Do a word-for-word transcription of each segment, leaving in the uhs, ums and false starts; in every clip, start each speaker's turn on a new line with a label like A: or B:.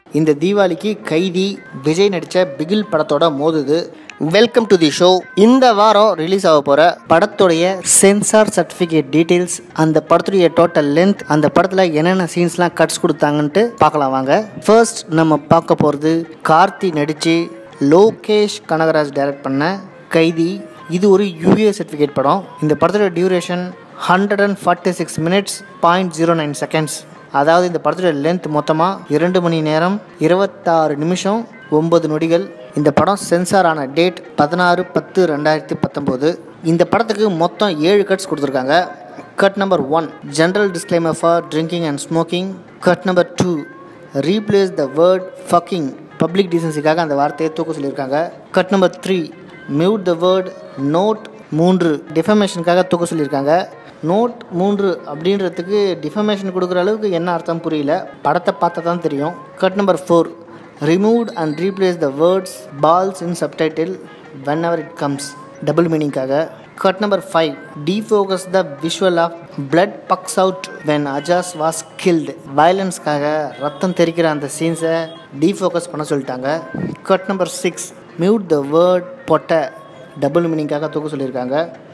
A: இந்த தீபாவளிக்கு கைதி விஜய் நடித்த பிகில் படத்தோட மோதுது. Welcome to the show. இந்த வாரம் ரிலீஸ் ஆக போகிற படத்துடைய சென்சார் சர்டிஃபிகேட் டீட்டெயில்ஸ், அந்த படத்துடைய டோட்டல் லென்த், அந்த படத்தில் என்னென்ன சீன்ஸ்லாம் கட்ஸ் கொடுத்தாங்கன்ட்டு பார்க்கலாம் வாங்க. ஃபர்ஸ்ட் நம்ம பார்க்க போகிறது கார்த்தி நடித்து லோகேஷ் கனகராஜ் டைரக்ட் பண்ண கைதி. இது ஒரு யூஏ சர்டிஃபிகேட் படம். இந்த படத்தோட duration hundred and forty six minutes point zero nine seconds. அதாவது இந்த படத்தோட லென்த் மொத்தமாக இரண்டு மணி நேரம் இருபத்தாறு நிமிஷம் ஒம்பது நொடிகள். இந்த படம் சென்சார் ஆன டேட் பதினாறு பத்து ரெண்டாயிரத்தி பத்தொம்போது. இந்த படத்துக்கு மொத்தம் ஏழு கட்ஸ் கொடுத்துருக்காங்க. Cut number one, general disclaimer for drinking and smoking. Cut number two, replace the word fucking, public டீசன்சிக்காக அந்த வார்த்தையை தூக்க சொல்லியிருக்காங்க. Cut number three, mute the word note மூன்று, டிஃபமேஷனுக்காக தூக்க சொல்லியிருக்காங்க. நோட் மூன்று அப்படின்றதுக்கு டிஃபமேஷன் கொடுக்குற அளவுக்கு என்ன அர்த்தம் புரியல, படத்தை பார்த்தா தான் தெரியும். Cut number four, removed and replace the words balls in subtitle whenever it comes, double மீனிங்காக. Cut number five, defocus the visual of blood bucks out when Ajaz was killed, வயலன்ஸ்க்காக ரத்தம் தெரிக்கிற அந்த சீன்ஸை டீஃபோகஸ் பண்ண சொல்லிட்டாங்க. Cut number six, mute the word பொட்ட, double மீனிங்காக தூக்க சொல்லியிருக்காங்க.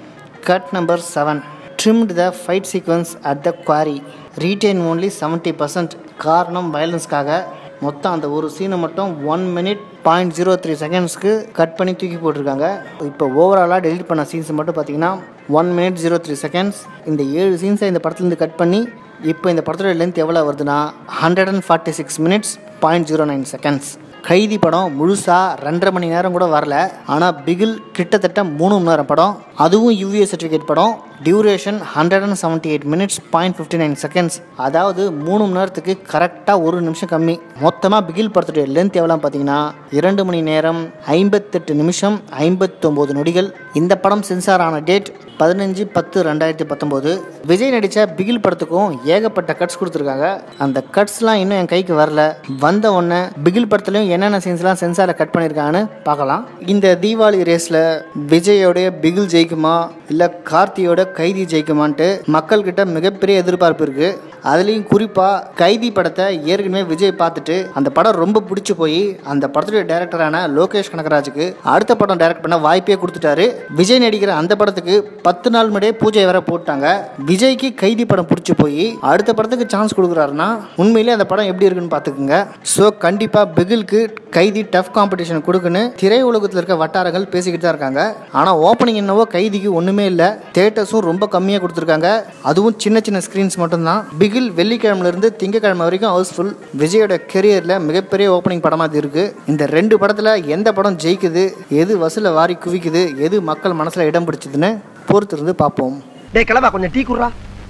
A: Cut number seven, trimmed the fight sequence at the quarry, retain only seventy percent, காரணம் வயலன்ஸ்க்காக. மொத்தம் அந்த ஒரு சீனை மட்டும் one minute point zero three செகண்ட்ஸ்க்கு கட் பண்ணி தூக்கி போட்டிருக்காங்க. இப்போ ஓவராலாக டெலிட் பண்ண சீன்ஸ் மட்டும் பார்த்தீங்கன்னா one minute zero three seconds. இந்த ஏழு சீன்ஸை இந்த படத்துலேருந்து கட் பண்ணி இப்போ இந்த படத்தோட லென்த் எவ்வளோ வருதுன்னா hundred and forty six minutes point zero nine seconds. Kaithi படம் முழுசாக ரெண்டரை மணி நேரம் கூட வரல. ஆனால் பிகில் கிட்டத்தட்ட மூணு மணி நேரம் படம், அதுவும் யூஏ சர்டிஃபிகேட் படம். Duration hundred and seventy eight minutes point fifty nine seconds. அதாவது மூணு மணி நேரத்துக்கு கரெக்டாக ஒரு நிமிஷம் கம்மி. மொத்தமாக பிகில் படத்துடைய லென்த் எவ்வளோ பார்த்தீங்கன்னா இரண்டு மணி நேரம் ஐம்பத்தெட்டு நிமிஷம் ஐம்பத்தொம்போது நொடிகள். இந்த படம் சென்சார் ஆன டேட் பதினஞ்சு பத்து ரெண்டாயிரத்தி பத்தொம்போது. விஜய் நடித்த பிகில் படத்துக்கும் ஏகப்பட்ட கட்ஸ் கொடுத்துருக்காங்க. அந்த கட்ஸ்லாம் இன்னும் என் கைக்கு வரல. வந்த உடனே பிகில் படத்துலையும் என்னென்ன சீன்ஸ்லாம் சென்சாரில் கட் பண்ணியிருக்காங்கன்னு பார்க்கலாம். இந்த தீபாவளி ரேஸில் விஜயோடைய பிகில் ஜெயிக்குமா இல்லை கார்த்தியோட கைதி ஜெயிக்குமான்ட்டு மக்கள்கிட்ட மிகப்பெரிய எதிர்பார்ப்பு இருக்குது. அதுலேயும் குறிப்பாக கைதி படத்தை ஏற்கனவே விஜய் பார்த்துட்டு அந்த படம் ரொம்ப பிடிச்சி போய் அந்த படத்துடைய டைரக்டரான லோகேஷ் கனகராஜுக்கு அடுத்த படம் டைரக்ட் பண்ண வாய்ப்பே கொடுத்துட்டாரு. விஜய் நடிக்கிற அந்த படத்துக்கு பத்து நாள் முன்னாடியே பூஜை வேற போட்டாங்க. விஜய்க்கு கைதி படம் பிடிச்சி போய் அடுத்த படத்துக்கு சான்ஸ் கொடுக்குறாருன்னா உண்மையிலே அந்த படம் எப்படி இருக்குன்னு பார்த்துக்குங்க. ஸோ கண்டிப்பாக பிகிலுக்கு கைதி டஃப் காம்படிஷன் கொடுக்குன்னு திரை உலகத்தில் இருக்க வட்டாரங்கள் பேசிக்கிட்டு தான் இருக்காங்க. ஆனால் ஓப்பனிங் என்னவோ கைதிக்கு ஒன்றுமே இல்லை. தேட்டர்ஸும் ரொம்ப கம்மியாக கொடுத்துருக்காங்க, அதுவும் சின்ன சின்ன ஸ்க்ரீன்ஸ் மட்டும்தான். பிகில் வெள்ளிக்கிழமையிலிருந்து திங்கக்கிழமை வரைக்கும் ஹவுஸ்ஃபுல். விஜயோட கெரியரில் மிகப்பெரிய ஓப்பனிங் படமாக அது இருக்குது. இந்த ரெண்டு படத்தில் எந்த படம் ஜெயிக்குது, எது வசூலை வாரி குவிக்குது, எது மக்கள் மனசில் இடம் பிடிச்சதுன்னு பொறுத்து இருந்து பார்ப்போம்.
B: டே கிளம்பா, கொஞ்சம் டீ குடுறா.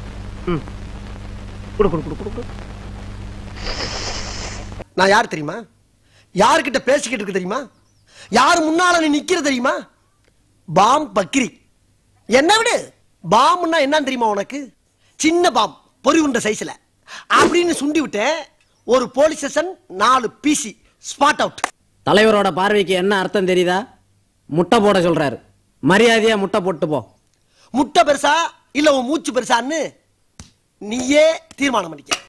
B: ம் குடு குடு குடு குடு. நான் யார் தெரியுமா? யார்கிட்ட பேசிக்கிட்டு இருக்கு தெரியுமா? யார் முன்னால நீ நிக்கிற தெரியுமா? பாம் பக்கிரி. என்ன விடு, பாம்னா என்னன்னு தெரியுமா உனக்கு? சின்ன பாம், பொறி உண்ட சைஸ்ல அப்படின்னு சுண்டி விட்ட ஒரு போலீஸ் ஸ்டேஷன் நாலு பிசி ஸ்பாட் அவுட்.
C: தலைவரோட பார்வைக்கு என்ன அர்த்தம் தெரியுதா? முட்டை போட சொல்றாரு. மரியாதையா முட்டை போட்டு போ.
B: முட்டை பெருசா இல்ல உன் மூச்சு பெருசான்னு நீயே தீர்மானம் பண்ணிக்க.